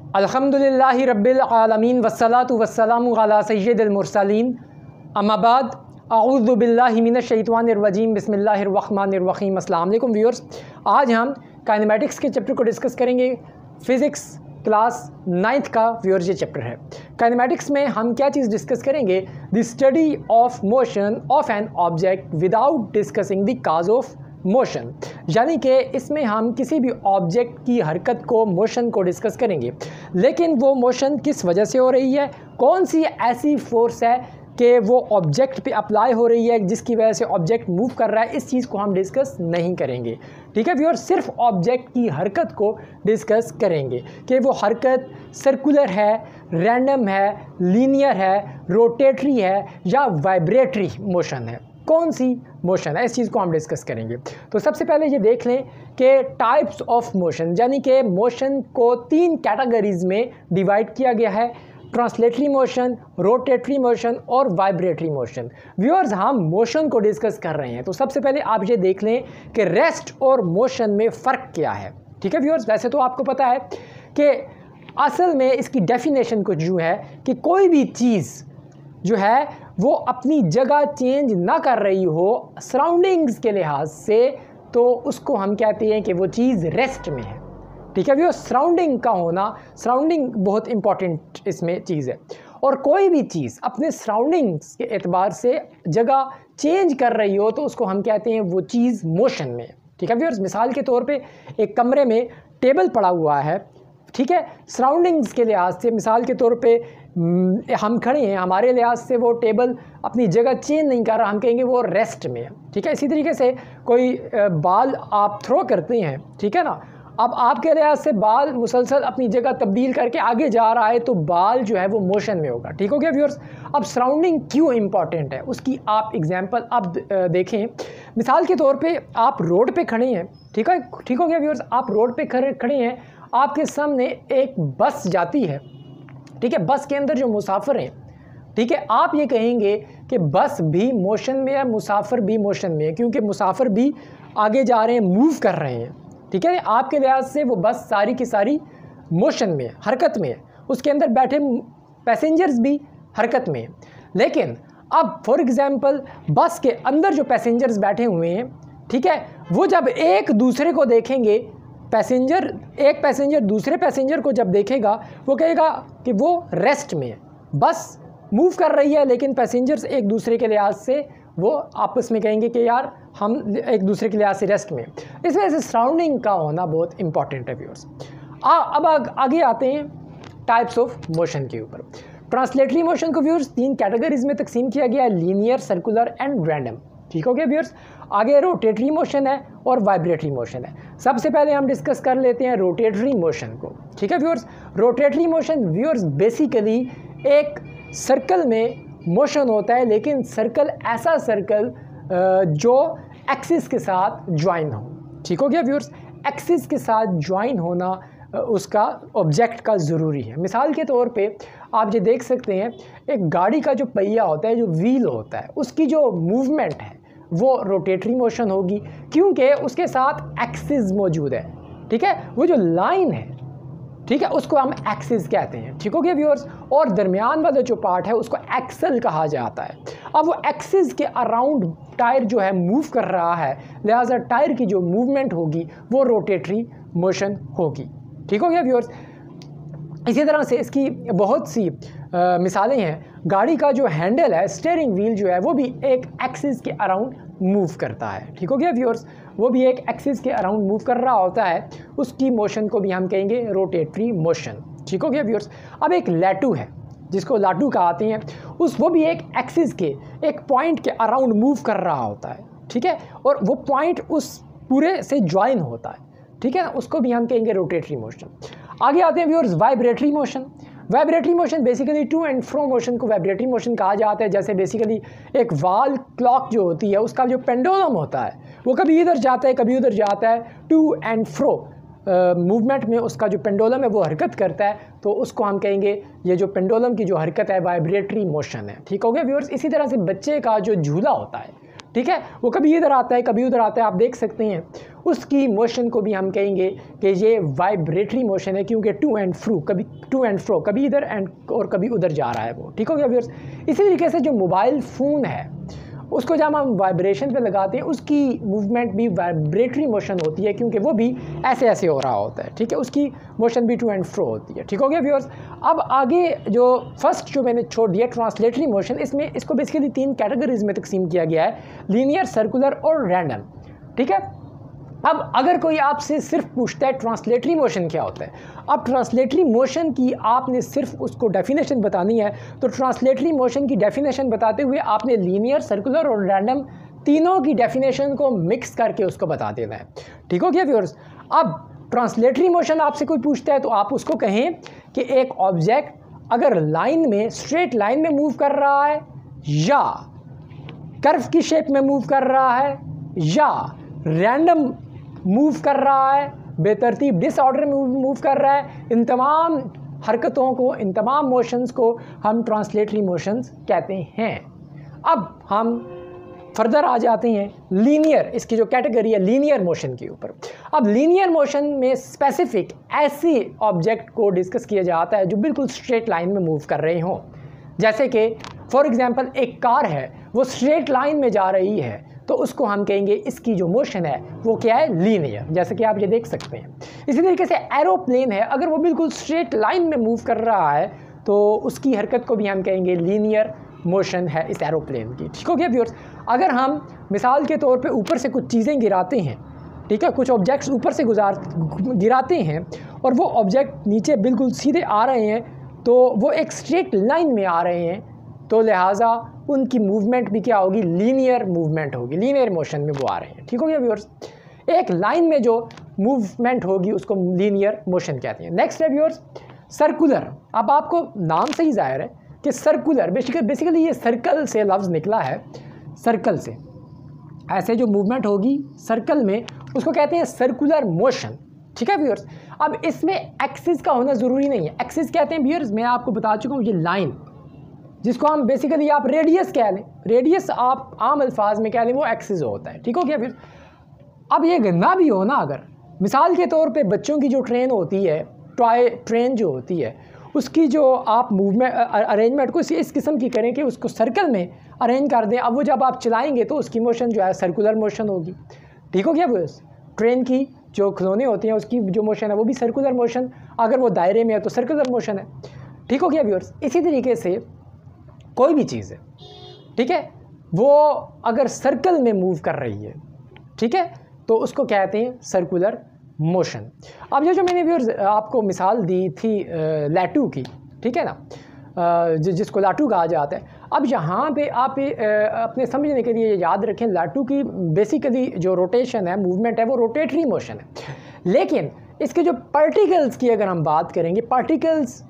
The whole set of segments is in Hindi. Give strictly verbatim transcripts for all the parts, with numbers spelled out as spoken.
अल्हम्दुलिल्लाहि रब्बिल आलमीन वस्सलातु वस्सलामु अला सय्यिदिल मुरसलीन अम्मा बाद अऊज़ु बिल्लाहि मिनश शैतानिर रजीम बिस्मिल्लाहिर रहमानिर रहीम। अस्सलाम वालेकुम व्यूअर्स, आज हम काइनेमैटिक्स के चैप्टर को डिस्कस करेंगे। फ़िज़िक्स क्लास नाइन्थ का व्यूअर्स ये चैप्टर है। काइनेमैटिक्स में हम क्या चीज़ डिस्कस करेंगे? The study of motion of an object without discussing the cause of motion, यानी कि इसमें हम किसी भी ऑब्जेक्ट की हरकत को, मोशन को डिस्कस करेंगे, लेकिन वो मोशन किस वजह से हो रही है, कौन सी ऐसी फोर्स है कि वो ऑब्जेक्ट पे अप्लाई हो रही है जिसकी वजह से ऑब्जेक्ट मूव कर रहा है, इस चीज़ को हम डिस्कस नहीं करेंगे। ठीक है व्यूअर, सिर्फ ऑब्जेक्ट की हरकत को डिस्कस करेंगे कि वो हरकत सर्कुलर है, रैंडम है, लीनियर है, रोटेटरी है या वाइब्रेटरी मोशन है, कौन सी मोशन है, इस चीज़ को हम डिस्कस करेंगे। तो सबसे पहले ये देख लें कि टाइप्स ऑफ मोशन, यानी कि मोशन को तीन कैटेगरीज में डिवाइड किया गया है: ट्रांसलेटरी मोशन, रोटेटरी मोशन और वाइब्रेटरी मोशन। व्यूअर्स, हम मोशन को डिस्कस कर रहे हैं, तो सबसे पहले आप ये देख लें कि रेस्ट और मोशन में फ़र्क क्या है। ठीक है व्यूअर्स, वैसे तो आपको पता है कि असल में इसकी डेफिनेशन कुछ यूँ है कि कोई भी चीज़ जो है वो अपनी जगह चेंज ना कर रही हो सराउंडिंग्स के लिहाज से, तो उसको हम कहते हैं कि वो चीज़ रेस्ट में है। ठीक है भैया, सराउंडिंग का होना, सराउंडिंग बहुत इंपॉर्टेंट इसमें चीज़ है। और कोई भी चीज़ अपने सराउंडिंग्स के एतबार से जगह चेंज कर रही हो तो उसको हम कहते हैं वो चीज़ मोशन में है। ठीक है व्यूअर्स, मिसाल के तौर पे एक कमरे में टेबल पड़ा हुआ है, ठीक है, सराउंडिंग्स के लिहाज से मिसाल के तौर पे हम खड़े हैं, हमारे लिहाज से वो टेबल अपनी जगह चेंज नहीं कर रहा, हम कहेंगे वो रेस्ट में है। ठीक है, इसी तरीके से कोई बाल आप थ्रो करते हैं, ठीक है ना, अब आपके लिहाज से बाल मुसलसल अपनी जगह तब्दील करके आगे जा रहा है तो बाल जो है वो मोशन में होगा। ठीक हो गया व्यूअर्स। अब सराउंडिंग क्यों इंपॉर्टेंट है उसकी आप एग्जांपल अब देखें। मिसाल के तौर पे आप रोड पे खड़े हैं, ठीक है, ठीक हो गया व्यूअर्स, आप रोड पे खड़े खड़े हैं, आपके सामने एक बस जाती है, ठीक है, बस के अंदर जो मुसाफिर हैं, ठीक है, आप ये कहेंगे कि बस भी मोशन में है, मुसाफिर भी मोशन में है, क्योंकि मुसाफिर भी आगे जा रहे हैं, मूव कर रहे हैं। ठीक है, आपके लिहाज से वो बस सारी की सारी मोशन में है, हरकत में है, उसके अंदर बैठे पैसेंजर्स भी हरकत में है। लेकिन अब फॉर एग्जांपल बस के अंदर जो पैसेंजर्स बैठे हुए हैं, ठीक है, वो जब एक दूसरे को देखेंगे, पैसेंजर एक पैसेंजर दूसरे पैसेंजर को जब देखेगा वो कहेगा कि वो रेस्ट में है, बस मूव कर रही है, लेकिन पैसेंजर्स एक दूसरे के लिहाज से वो आपस में कहेंगे कि यार हम एक दूसरे के लिहाज से रेस्ट में। इस वजह से सराउंडिंग का होना बहुत इंपॉर्टेंट है व्यूअर्स। अब आग, आगे आते हैं टाइप्स ऑफ मोशन के ऊपर। ट्रांसलेटरी मोशन को व्यूअर्स तीन कैटेगरीज में तकसीम किया गया है: लीनियर, सर्कुलर एंड रैंडम। ठीक हो गया व्यूअर्स। आगे रोटेटरी मोशन है और वाइब्रेटरी मोशन है। सबसे पहले हम डिस्कस कर लेते हैं रोटेटरी मोशन को। ठीक है viewers, rotatory motion viewers basically एक सर्कल में मोशन होता है, लेकिन सर्कल ऐसा सर्कल जो एक्सिस के साथ ज्वाइन हो। ठीक हो गया व्यूअर्स, एक्सिस के साथ ज्वाइन होना उसका ऑब्जेक्ट का ज़रूरी है। मिसाल के तौर पे आप ये देख सकते हैं, एक गाड़ी का जो पहिया होता है, जो व्हील होता है, उसकी जो मूवमेंट है वो रोटेटरी मोशन होगी, क्योंकि उसके साथ एक्सिस मौजूद है। ठीक है, वो जो लाइन है, ठीक है, उसको हम एक्सिस कहते हैं। ठीक हो गया व्यूअर्स, और दरमियान वाला जो पार्ट है उसको एक्सल कहा जाता है। अब वो एक्सिस के अराउंड टायर जो है मूव कर रहा है, लिहाजा टायर की जो मूवमेंट होगी वो रोटेटरी मोशन होगी। ठीक हो गया व्यूअर्स। इसी तरह से इसकी बहुत सी आ, मिसालें हैं। गाड़ी का जो हैंडल है, स्टीयरिंग व्हील जो है, वो भी एक एक्सिस के अराउंड मूव करता है। ठीक हो गया व्यूअर्स, वो भी एक एक्सिस के अराउंड मूव कर रहा होता है, उसकी मोशन को भी हम कहेंगे रोटेटरी मोशन। ठीक हो गया व्यूअर्स। अब एक लाटू है जिसको लाटू कहते हैं, उस वो भी एक एक्सिस के एक पॉइंट के अराउंड मूव कर रहा होता है। ठीक है, और वो पॉइंट उस पूरे से ज्वाइन होता है। ठीक है ना, उसको भी हम कहेंगे रोटेटरी मोशन। आगे आते हैं viewers vibratory motion. Vibratory motion basically to and fro motion को वाइब्रेटरी मोशन कहा जाता है। जैसे बेसिकली एक वाल क्लॉक जो होती है, उसका जो पेंडुलम होता है वो कभी इधर जाता है कभी उधर जाता है, टू एंड फ्रो मूवमेंट में उसका जो पेंडुलम है वो हरकत करता है, तो उसको हम कहेंगे ये जो पेंडुलम की जो हरकत है वाइब्रेटरी मोशन है। ठीक हो गया व्यूअर्स। इसी तरह से बच्चे का जो झूला होता है, ठीक है, वो कभी इधर आता है कभी उधर आता है, आप देख सकते हैं। उसकी मोशन को भी हम कहेंगे कि ये वाइब्रेटरी मोशन है, क्योंकि टू एंड फ्रू कभी टू एंड फ्रो कभी इधर एंड और कभी उधर जा रहा है वो, ठीक हो गया व्यूअर्स। इसी तरीके से जो मोबाइल फ़ोन है उसको जब हम वाइब्रेशन पे लगाते हैं उसकी मूवमेंट भी वाइब्रेटरी मोशन होती है, क्योंकि वो भी ऐसे ऐसे हो रहा होता है, ठीक है, उसकी मोशन भी टू एंड फ्रो होती है, ठीक हो गया व्यूअर्स। अब आगे जो फर्स्ट जो मैंने छोड़ दिया ट्रांसलेटरी मोशन, इसमें इसको बेसिकली तीन कैटेगरीज में तकसीम किया गया है, लीनियर, सर्कुलर और रैंडम, ठीक है। अब अगर कोई आपसे सिर्फ पूछता है ट्रांसलेटरी मोशन क्या होता है, अब ट्रांसलेटरी मोशन की आपने सिर्फ उसको डेफिनेशन बतानी है, तो ट्रांसलेटरी मोशन की डेफिनेशन बताते हुए आपने लीनियर, सर्कुलर और रैंडम तीनों की डेफिनेशन को मिक्स करके उसको बता देना है, ठीक हो गया व्यूअर्स। अब ट्रांसलेटरी मोशन आपसे कोई पूछता है तो आप उसको कहें कि एक ऑब्जेक्ट अगर लाइन में, स्ट्रेट लाइन में मूव कर रहा है, या कर्व की शेप में मूव कर रहा है, या रैंडम मूव कर रहा है, बेतरतीब डिसऑर्डर में मूव कर रहा है, इन तमाम हरकतों को, इन तमाम मोशंस को हम ट्रांसलेटरी मोशंस कहते हैं। अब हम फर्दर आ जाते हैं लीनियर, इसकी जो कैटेगरी है लीनियर मोशन के ऊपर। अब लीनियर मोशन में स्पेसिफिक ऐसी ऑब्जेक्ट को डिस्कस किया जाता है जो बिल्कुल स्ट्रेट लाइन में मूव कर रहे हों, जैसे कि फॉर एग्जांपल एक कार है, वो स्ट्रेट लाइन में जा रही है, तो उसको हम कहेंगे इसकी जो मोशन है वो क्या है, लीनियर, जैसे कि आप ये देख सकते हैं। इसी तरीके से एरोप्लेन है, अगर वो बिल्कुल स्ट्रेट लाइन में मूव कर रहा है तो उसकी हरकत को भी हम कहेंगे लीनियर मोशन है इस एरोप्लेन की, ठीक हो गया व्यूअर्स। अगर हम मिसाल के तौर पे ऊपर से कुछ चीज़ें गिराते हैं, ठीक है, कुछ ऑब्जेक्ट्स ऊपर से गुजार गिराते हैं और वो ऑब्जेक्ट नीचे बिल्कुल सीधे आ रहे हैं, तो वो एक स्ट्रेट लाइन में आ रहे हैं, तो लिहाजा उनकी मूवमेंट भी क्या होगी, लीनियर मूवमेंट होगी, लीनियर मोशन में वो आ रहे हैं, ठीक हो गया व्यूअर्स। एक लाइन में जो मूवमेंट होगी उसको लीनियर मोशन कहते हैं। नेक्स्ट है व्यूअर्स सर्कुलर। अब आपको नाम से ही जाहिर है कि सर्कुलर बेसिकली बेसिकली ये सर्कल से लफ्ज़ निकला है, सर्कल से ऐसे जो मूवमेंट होगी सर्कल में उसको कहते हैं सर्कुलर मोशन, ठीक है व्यूअर्स। अब इसमें एक्सिस का होना ज़रूरी नहीं है, एक्सिस कहते हैं व्यूअर्स, मैं आपको बता चुका हूँ, ये लाइन जिसको हम बेसिकली आप रेडियस कह लें, रेडियस आप आम अल्फाज में कह लें, वो एक्सिस होता है, ठीक हो गया फिर। अब ये गंदा भी हो ना, अगर मिसाल के तौर पे बच्चों की जो ट्रेन होती है, टॉय ट्रेन जो होती है, उसकी जो आप मूवमेंट अरेंजमेंट को इस किस्म की करें कि उसको सर्कल में अरेंज कर दें, अब वो जब आप चलाएंगे तो उसकी मोशन जो है सर्कुलर मोशन होगी, ठीक हो गया व्यूअर्स। ट्रेन की जो खिलौने होते हैं उसकी जो मोशन है वो भी सर्कुलर मोशन, अगर वो दायरे में है तो सर्कुलर मोशन है, ठीक हो गया व्यूअर्स। इसी तरीके से कोई भी चीज़ है, ठीक है, वो अगर सर्कल में मूव कर रही है, ठीक है, तो उसको कहते हैं सर्कुलर मोशन। अब ये जो मैंने व्यूअर्स आपको मिसाल दी थी लाटू की, ठीक है ना, जि, जिसको लाटू कहा जाता है। अब यहाँ पे आप अपने समझने के लिए याद रखें, लाटू की बेसिकली जो रोटेशन है, मूवमेंट है, वो रोटेटरी मोशन है, लेकिन इसके जो पार्टिकल्स की अगर हम बात करेंगे, पार्टिकल्स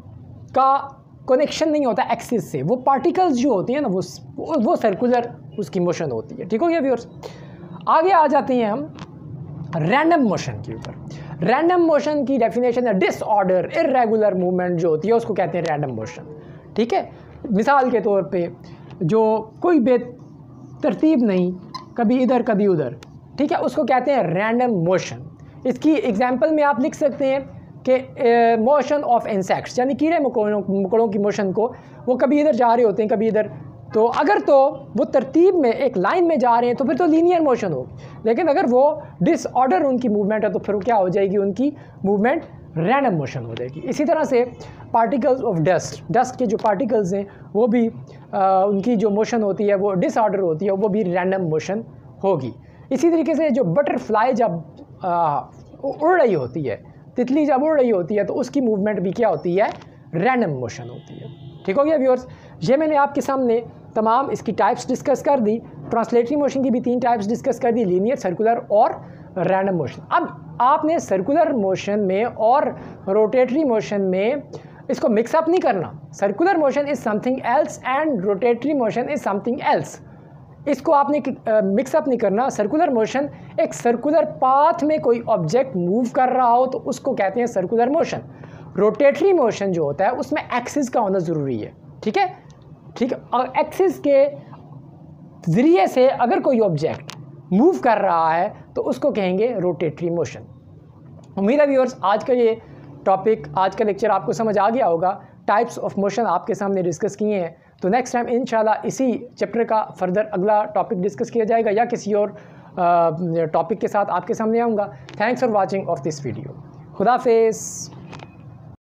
का कनेक्शन नहीं होता एक्सिस से, वो पार्टिकल्स जो होती हैं ना वो वो सर्कुलर उसकी मोशन होती है, ठीक हो गया व्यूअर्स। आगे आ जाते हैं हम रैंडम मोशन के ऊपर। रैंडम मोशन की डेफिनेशन है डिसऑर्डर, इर्रेगुलर मूवमेंट जो होती है उसको कहते हैं रैंडम मोशन, ठीक है। मिसाल के तौर पे जो कोई बेतरतीब नहीं, कभी इधर कभी उधर, ठीक है, उसको कहते हैं रैंडम मोशन। इसकी एग्जांपल में आप लिख सकते हैं कि मोशन ऑफ इंसेक्ट्स, यानी कीड़े मकोड़ों मकोड़ों की मोशन को, वो कभी इधर जा रहे होते हैं कभी इधर, तो अगर तो वो तरतीब में एक लाइन में जा रहे हैं तो फिर तो लीनियर मोशन होगी, लेकिन अगर वो डिसऑर्डर उनकी मूवमेंट है तो फिर क्या हो जाएगी, उनकी मूवमेंट रैंडम मोशन हो जाएगी। इसी तरह से पार्टिकल्स ऑफ डस्ट, डस्ट के जो पार्टिकल्स हैं वो भी आ, उनकी जो मोशन होती है वो डिसऑर्डर होती है, वो भी रैंडम मोशन होगी। इसी तरीके से जो बटरफ्लाई जब आ, उड़ रही होती है, तितली जब उड़ रही होती है तो उसकी मूवमेंट भी क्या होती है, रैंडम मोशन होती है, ठीक हो गया व्यूअर्स। ये मैंने आपके सामने तमाम इसकी टाइप्स डिस्कस कर दी, ट्रांसलेटरी मोशन की भी तीन टाइप्स डिस्कस कर दी, लीनियर, सर्कुलर और रैंडम मोशन। अब आपने सर्कुलर मोशन में और रोटेटरी मोशन में इसको मिक्सअप नहीं करना। Circular motion is something else and rotatory motion is something else, इसको आपने मिक्सअप नहीं करना। सर्कुलर मोशन, एक सर्कुलर पाथ में कोई ऑब्जेक्ट मूव कर रहा हो तो उसको कहते हैं सर्कुलर मोशन। रोटेटरी मोशन जो होता है उसमें एक्सिस का होना ज़रूरी है, ठीक है, ठीक है। और एक्सिस के ज़रिए से अगर कोई ऑब्जेक्ट मूव कर रहा है तो उसको कहेंगे रोटेटरी मोशन। उम्मीद है व्यूअर्स आज का ये टॉपिक, आज का लेक्चर आपको समझ आ गया होगा। टाइप्स ऑफ मोशन आपके सामने डिस्कस किए हैं, तो नेक्स्ट टाइम इंशाल्लाह इसी चैप्टर का फर्दर अगला टॉपिक डिस्कस किया जाएगा या किसी और टॉपिक के साथ आपके सामने आऊँगा। Thanks for watching of this video. खुदा हाफिज़।